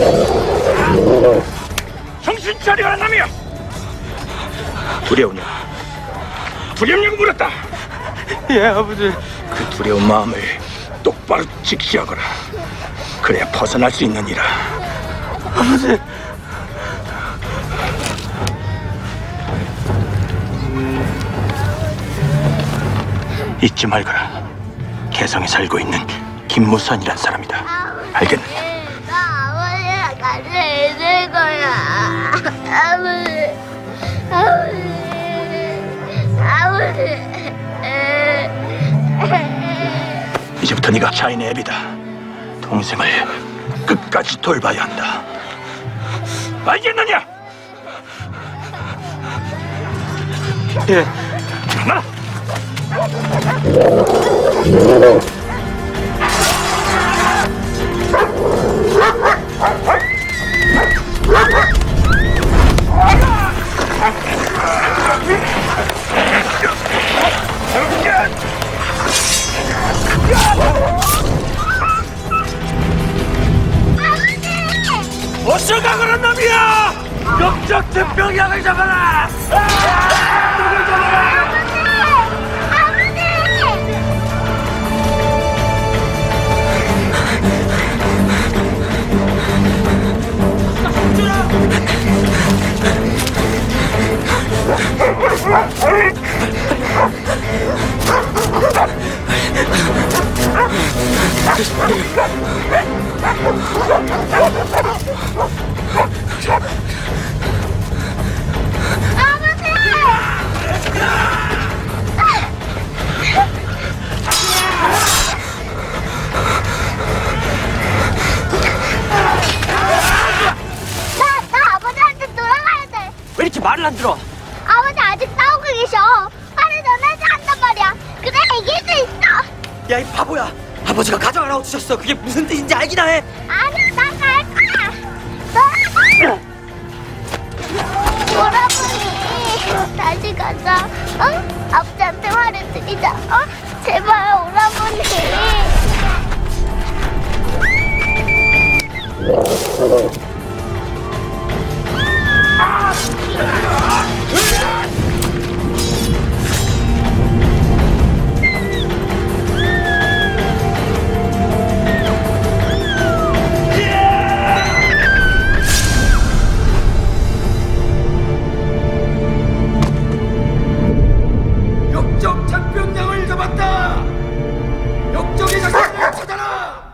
정신 차려라 남이야. 두려우냐? 두렵냐고 물었다. 예, 아버지. 그 두려운 마음을 똑바로 직시하거라. 그래야 벗어날 수 있느니라. 아버지. 잊지 말거라. 개성에 살고 있는 김무선이란 사람이다. 알겠느냐? 나 아버지랑 같이 있을 거야. 아버지. 이제부터 네가 차인의 애비다. 동생을 끝까지 돌봐야 한다. 알겠느냐? 예. 나. 어서 가거라 놈이야! 역적 대병약을 잡아라! 누굴 잡아라! 나 아버지한테 돌아가야 돼. 왜 이렇게 말을 안 들어? 아버지 아직 싸우고 계셔. 화를 더 내지 한단 말이야. 그래 이길 수 있어. 야, 이 바보야. 아버지가 가져가라고 주셨어. 그게 무슨 뜻인지 알기나 해. 아니 난 갈 거야. 너라고. 오라버니 다시 가자. 응? 아버지한테 화를 드리자. 어? 제발 오라버니. 역적 작병량을 잡았다! 역적의 자식을 찾아라!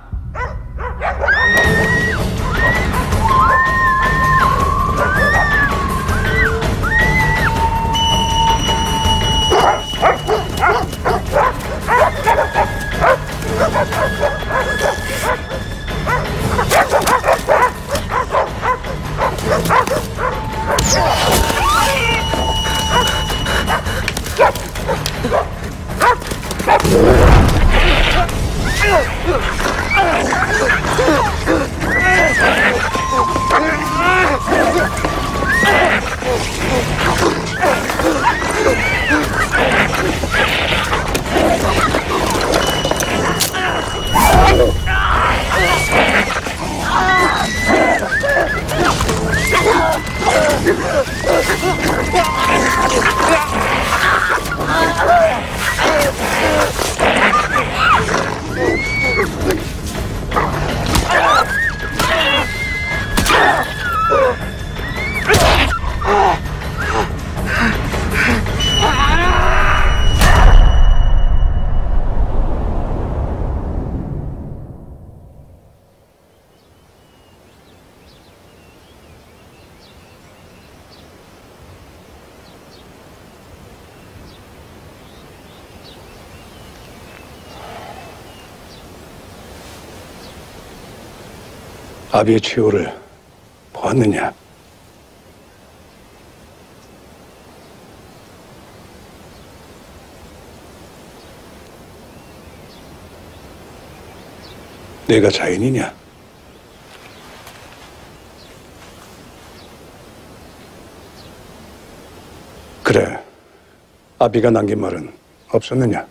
아비의 최후를 보았느냐? 내가 자인이냐? 그래, 아비가 남긴 말은 없었느냐?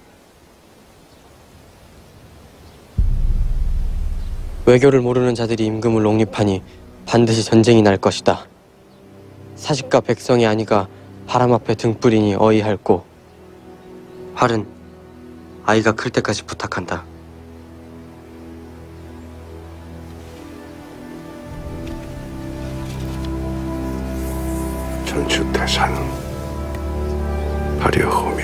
외교를 모르는 자들이 임금을 옹립하니 반드시 전쟁이 날 것이다. 사직과 백성이 아니가 바람 앞에 등불이니 어이할꼬. 활은 아이가 클 때까지 부탁한다. 전추태산 발효호미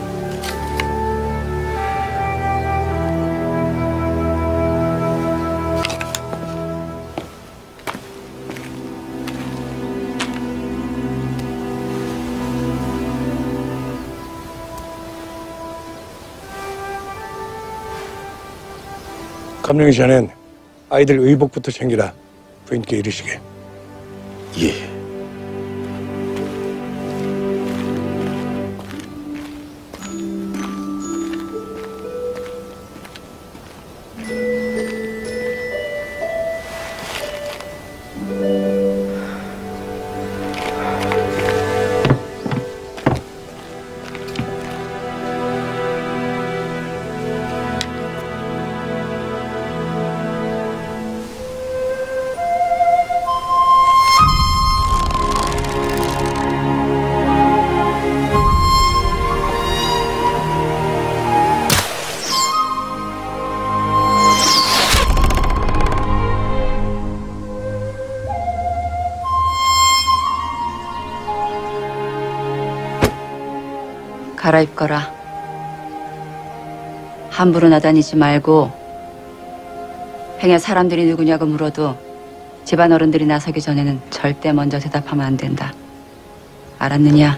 감룡이 전엔 아이들 의복부터 챙기라. 부인께 이르시게. 예. 갈아입거라. 함부로 나다니지 말고 행여 사람들이 누구냐고 물어도 집안 어른들이 나서기 전에는 절대 먼저 대답하면 안 된다. 알았느냐?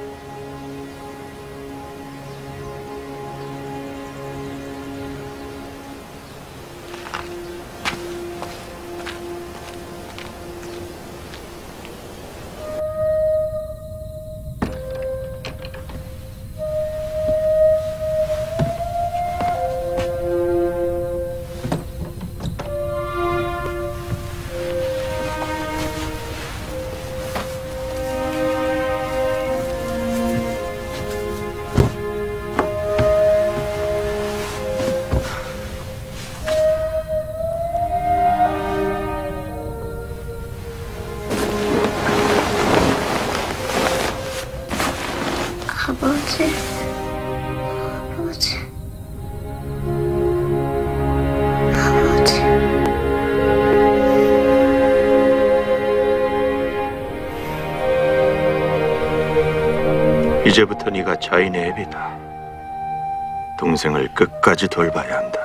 아버지, 아버지, 아버지. 이제부터 네가 자인의 애비다. 동생을 끝까지 돌봐야 한다.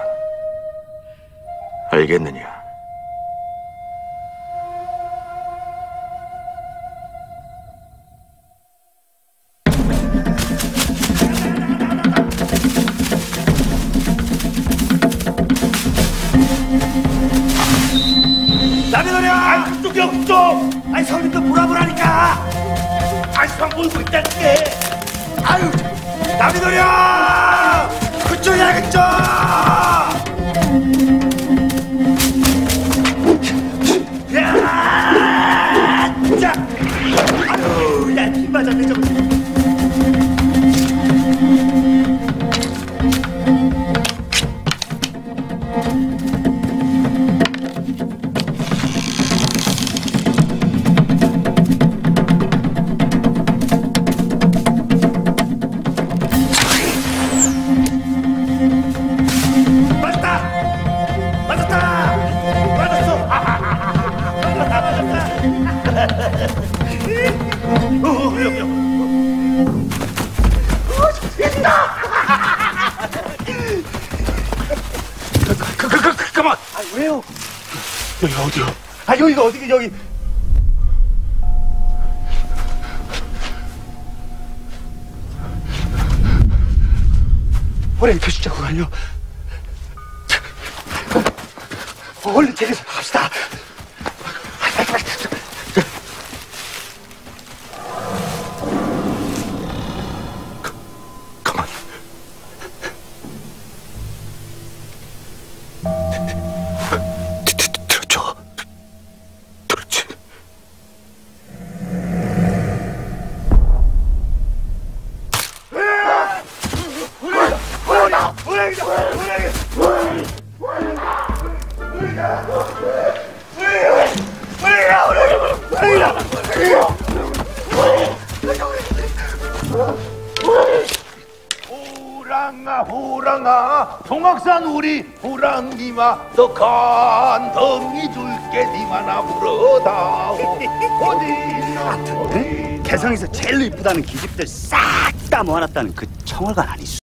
알겠느냐? 남이너냐! 아이 그쪽이야 그쪽! 아이 성님도 보라보라니까! 아이 성 보이고 있다니까! 아유 남이너냐! 그쪽이야 그쪽! 야! 자! 아유 야 힘 맞았네 저거! 그만! 아 왜요? 여기 어디요? 아 여기가 어디게 여기? 호랭이 표시 자국 아니요? 얼른 제게서 갑시다. 가만. 들어줘. 그렇지. 호랭이다! 호랑아 호랑아 동악산 우리 호랑이마 더 간덩이 줄게 니마나 불어다오 어디나 개성에서 제일 이쁘다는 기집들 싹 다 모아놨다는 그 청월관 아니수?